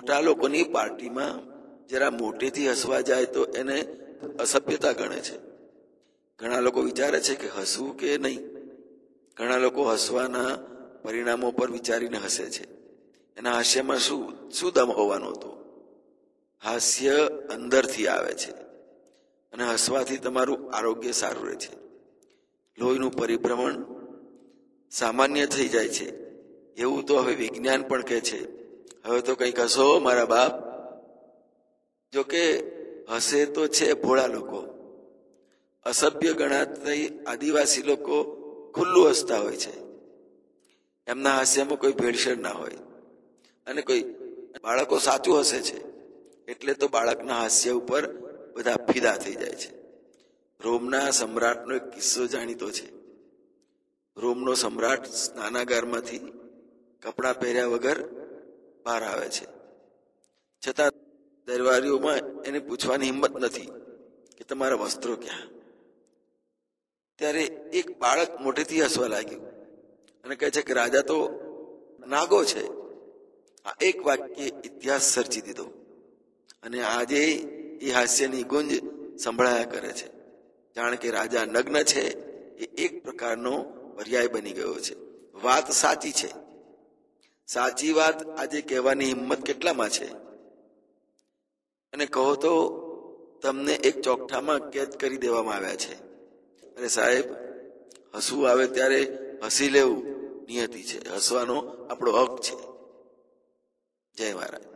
મોટા લોકોની પાર્ટીમાં જરા મોટેથી હસવા જાય તો એને અસભ્યતા ગણે છે. ઘણા લોકો વિચારે છે કે હસવું કે નહીં. ઘણા લોકો હસવાના પરિણામો પર વિચારીને હસે છે. એના હાસ્યમાં શું દમ હોવાનો હતો? હાસ્ય અંદરથી આવે છે અને હસવાથી તમારું આરોગ્ય સારું રહે છે. લોહીનું પરિભ્રમણ સામાન્ય થઈ જાય છે. એવું તો હવે વિજ્ઞાન પણ કહે છે. હવે તો કંઈક હસો મારા બાપ. જો કે હસે તો છે ભોળા લોકો. અસભ્ય ગણાતા આદિવાસી લોકો ખુલ્લું હસતા હોય છે. એમના હાસ્યમાં કોઈ ભેળસેળ ના હોય. અને કોઈ બાળકો સાચું હસે છે એટલે તો બાળકના હાસ્ય ઉપર બધા ફિદા થઈ જાય છે. રોમના સમ્રાટનો એક કિસ્સો જાણીતો છે. રોમનો સમ્રાટ સ્નાનાગારમાંથી કપડાં પહેર્યા વગર બહાર આવે છે. છતાં દરબારીઓમાં એને પૂછવાની હિંમત નથી કે તમારા વસ્ત્રો ક્યાં. ત્યારે એક બાળક મોટેથી હસવા લાગ્યું અને કહે છે કે રાજા તો નાગો છે. આ એક વાક્ય ઇતિહાસ સર્જી દીધો અને આજે એ હાસ્યની ગુંજ સંભળાયા કરે છે. જાણે કે રાજા નગ્ન છે એ એક પ્રકારનો પર્યાય બની ગયો છે. વાત સાચી છે. સાચી વાત આજે કહેવાની હિંમત કેટલામાં છે? અને કહો તો તમને એક ચોકઠામાં કેદ કરી દેવામાં આવ્યા છે. અને સાહેબ, હસવું આવે ત્યારે હસી લેવું નિયતિ છે. હસવાનો આપણો હક છે. જય મહારાજ.